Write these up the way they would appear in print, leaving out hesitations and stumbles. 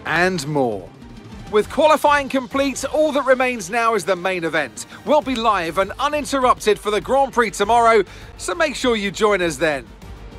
and more. With qualifying complete, all that remains now is the main event. We'll be live and uninterrupted for the Grand Prix tomorrow, so make sure you join us then.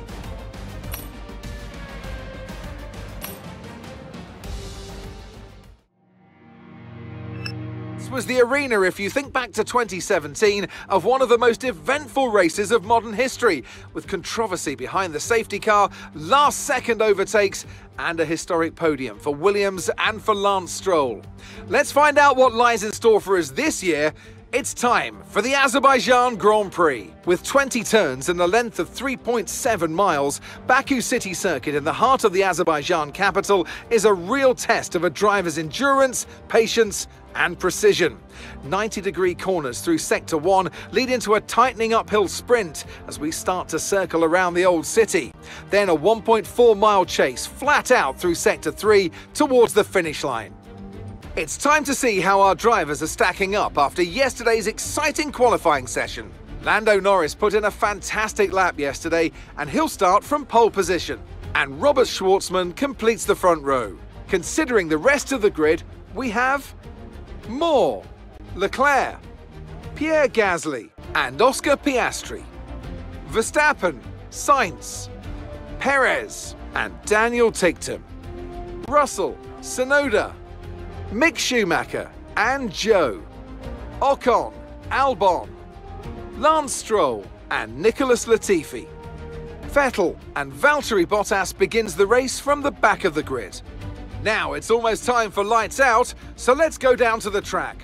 Was the arena, if you think back to 2017, of one of the most eventful races of modern history, with controversy behind the safety car, last-second overtakes, and a historic podium for Williams and for Lance Stroll. Let's find out what lies in store for us this year. It's time for the Azerbaijan Grand Prix. With 20 turns and a length of 3.7 miles, Baku City Circuit in the heart of the Azerbaijan capital is a real test of a driver's endurance, patience, and precision. 90-degree corners through Sector 1 lead into a tightening uphill sprint as we start to circle around the old city. Then a 1.4-mile chase flat out through Sector 3 towards the finish line. It's time to see how our drivers are stacking up after yesterday's exciting qualifying session. Lando Norris put in a fantastic lap yesterday and he'll start from pole position. And Robert Schwartzman completes the front row. Considering the rest of the grid, we have Moore, Leclerc, Pierre Gasly and Oscar Piastri, Verstappen, Sainz, Perez and Daniel Ticktum, Russell, Tsunoda, Mick Schumacher and Joe, Ocon, Albon, Lance Stroll and Nicholas Latifi. Vettel and Valtteri Bottas begins the race from the back of the grid. Now it's almost time for lights out, so let's go down to the track.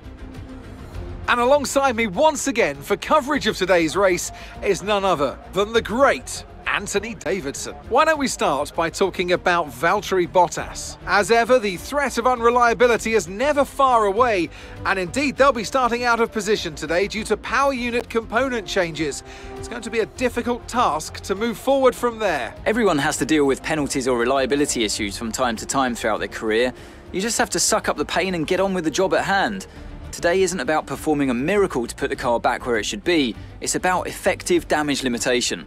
And alongside me once again for coverage of today's race is none other than the great Anthony Davidson. Why don't we start by talking about Valtteri Bottas? As ever, the threat of unreliability is never far away, and indeed they'll be starting out of position today due to power unit component changes. It's going to be a difficult task to move forward from there. Everyone has to deal with penalties or reliability issues from time to time throughout their career. You just have to suck up the pain and get on with the job at hand. Today isn't about performing a miracle to put the car back where it should be. It's about effective damage limitation.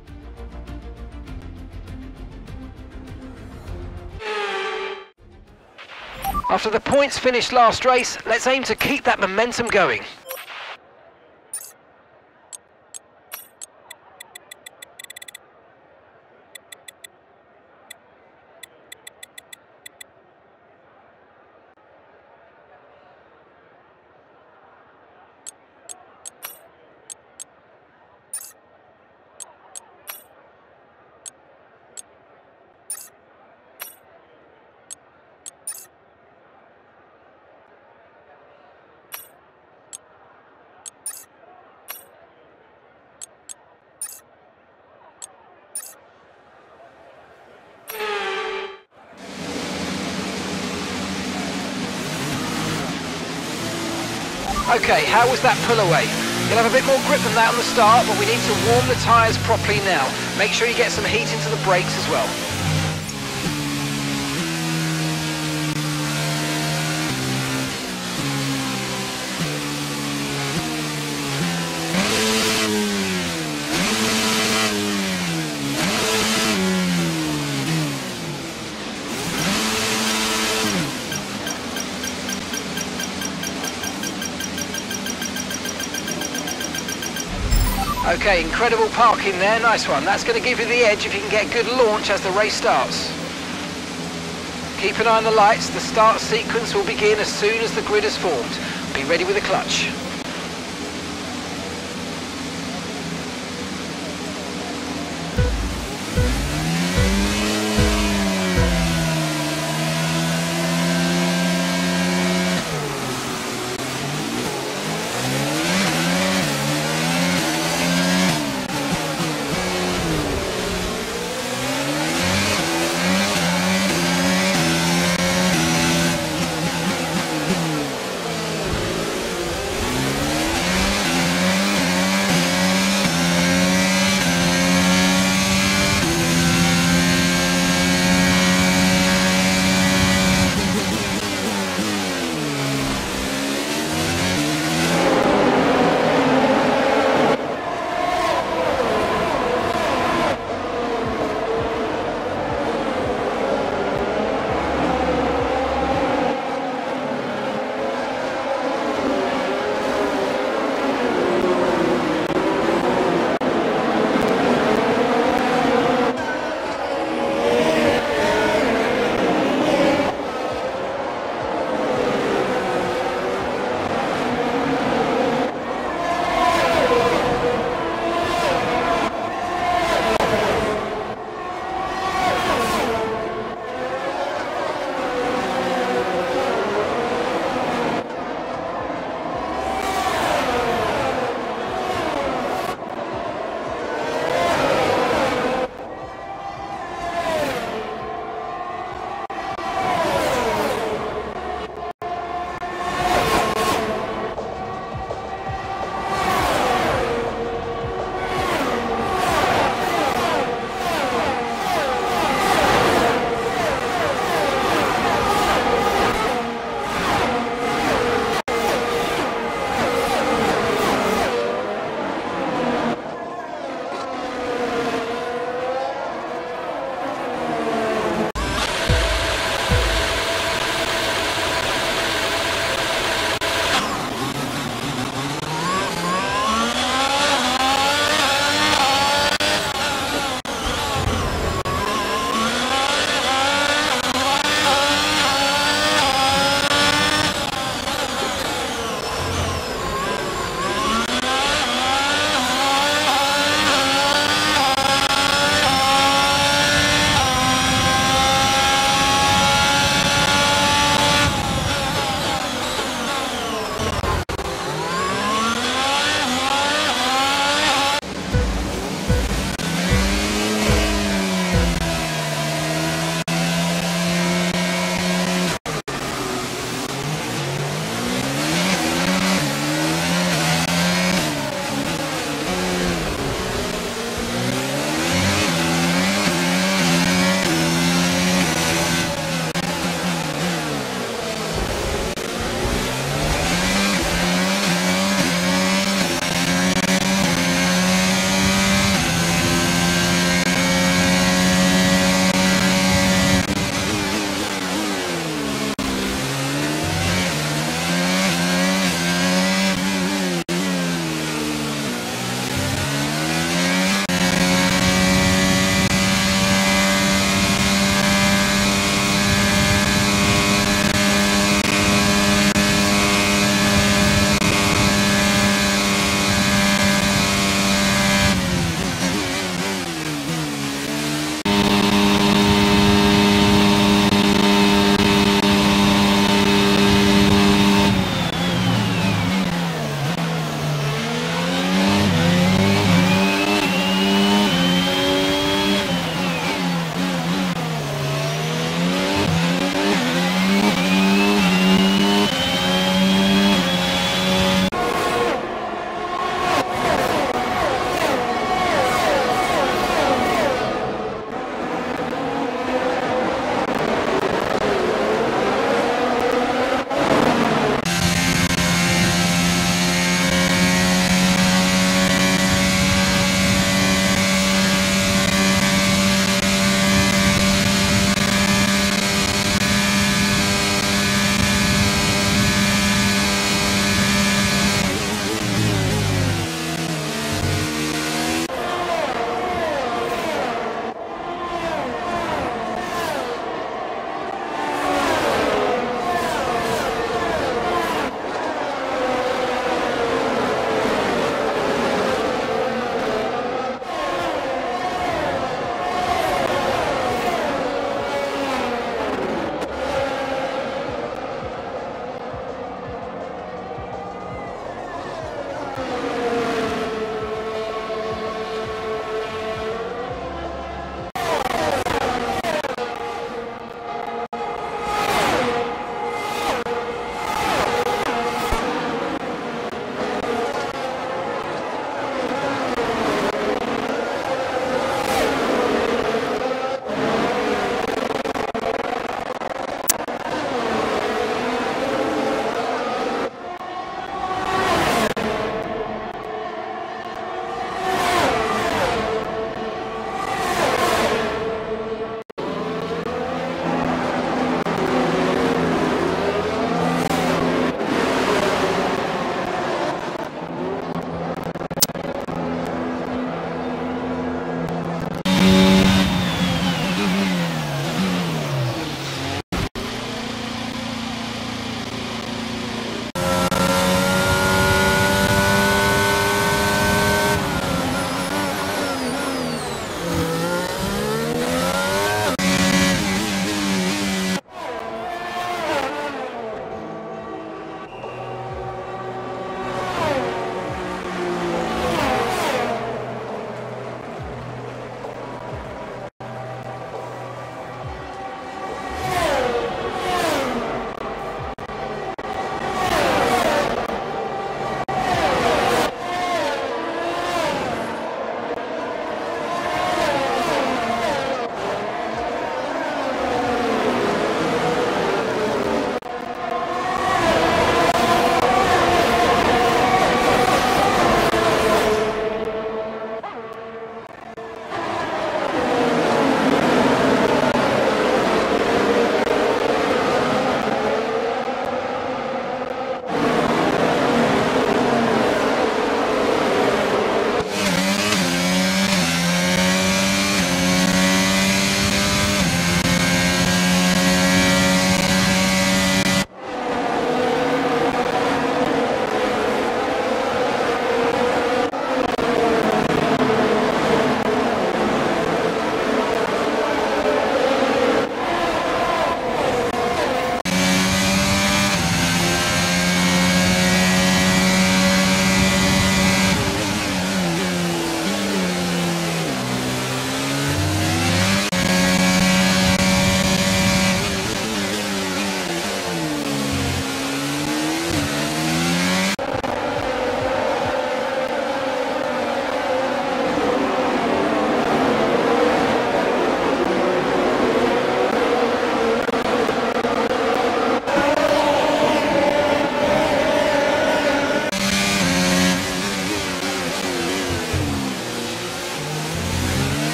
After the points finished last race, let's aim to keep that momentum going. Okay, how was that pull away? You'll have a bit more grip than that on the start, but we need to warm the tyres properly now. Make sure you get some heat into the brakes as well. Okay, incredible parking there, nice one. That's going to give you the edge if you can get a good launch as the race starts. Keep an eye on the lights, the start sequence will begin as soon as the grid is formed. Be ready with the clutch.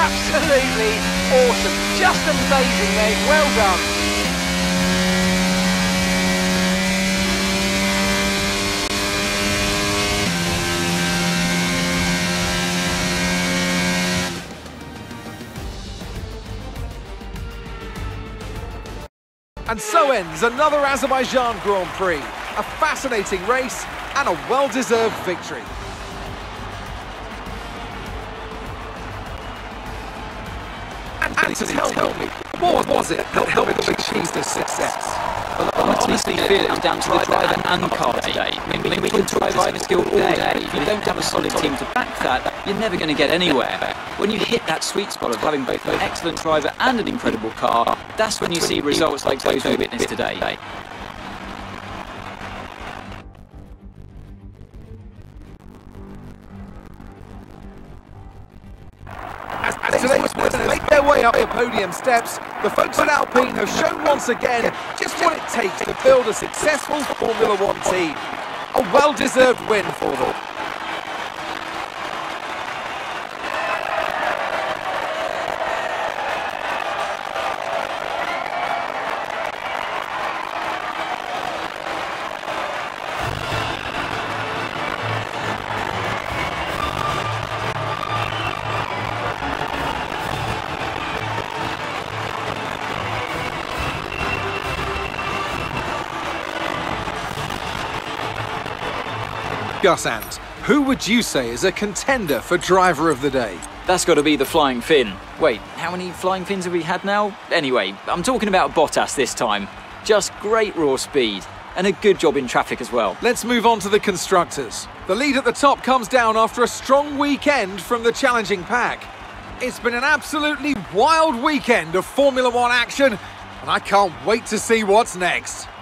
Absolutely awesome. Just amazing, mate. Well done. And so ends another Azerbaijan Grand Prix. A fascinating race and a well-deserved victory. And Alisson helped me. What was it that helped him achieve this success? Well, I honestly feel it's down to the driver and the car today. I mean, we can talk driver skill all day. If you don't have a solid team to back that, you're never going to get anywhere. When you hit that sweet spot of having both an excellent driver and an incredible car, that's when you see results like those we witnessed today. As today's winners make their way up the podium steps, the folks at Alpine have shown once again just what it takes to build a successful Formula One team. A well-deserved win for them. Gus Ant, who would you say is a contender for driver of the day? That's got to be the Flying Finn. Wait, how many Flying Fins have we had now? Anyway, I'm talking about Bottas this time. Just great raw speed and a good job in traffic as well. Let's move on to the constructors. The lead at the top comes down after a strong weekend from the challenging pack. It's been an absolutely wild weekend of Formula One action, and I can't wait to see what's next.